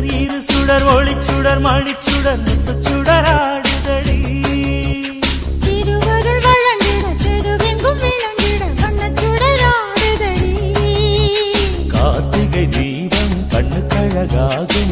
சுடர் இரு சுடர் ஒளிச்சுடர் மணிச்சுடர் முத்துச்சுடர் ஆடுதடி திருவருள் வழங்கிட தெருவெங்கும் விளங்கிட வண்ணச்சுடர் ஆடுதடி கார்த்திகை தீபம் கண்ணுக்கழகாகும்